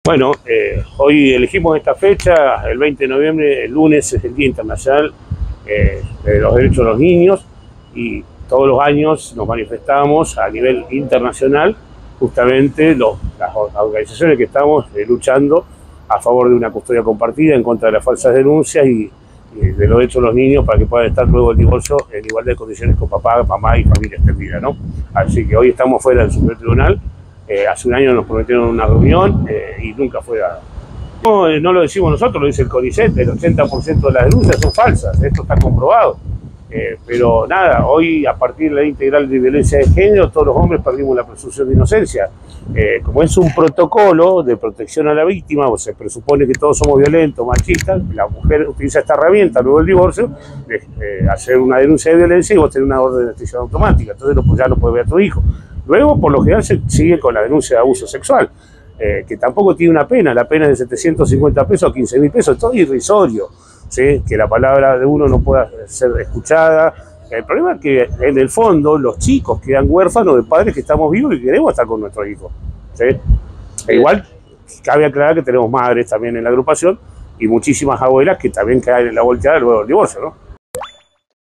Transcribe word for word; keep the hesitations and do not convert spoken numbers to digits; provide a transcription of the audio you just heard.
Bueno, eh, hoy elegimos esta fecha, el veinte de noviembre, el lunes es el Día Internacional eh, de los Derechos de los Niños, y todos los años nos manifestamos a nivel internacional justamente los, las organizaciones que estamos eh, luchando a favor de una custodia compartida, en contra de las falsas denuncias y, y de los derechos de los niños para que puedan estar luego del divorcio en igualdad de condiciones con papá, mamá y familia extendida, ¿no? Así que hoy estamos fuera del Supremo Tribunal. Eh, hace un año nos prometieron una reunión eh, y nunca fue dada. No, eh, no lo decimos nosotros, lo dice el CONICET, el ochenta por ciento de las denuncias son falsas, esto está comprobado. Eh, pero nada, hoy a partir de la ley integral de violencia de género, todos los hombres perdimos la presunción de inocencia. Eh, como es un protocolo de protección a la víctima, o se presupone que todos somos violentos, machistas, la mujer utiliza esta herramienta luego del divorcio, de eh, hacer una denuncia de violencia y vos tenés una orden de restricción automática, entonces no, ya no puedes ver a tu hijo. Luego, por lo general, se sigue con la denuncia de abuso sexual, eh, que tampoco tiene una pena, la pena es de setecientos cincuenta pesos a quince mil pesos, todo irrisorio, ¿sí? Que la palabra de uno no pueda ser escuchada. El problema es que, en el fondo, los chicos quedan huérfanos de padres que estamos vivos y que queremos estar con nuestros hijos, ¿sí? E igual, cabe aclarar que tenemos madres también en la agrupación y muchísimas abuelas que también caen en la volteada luego del divorcio, ¿no?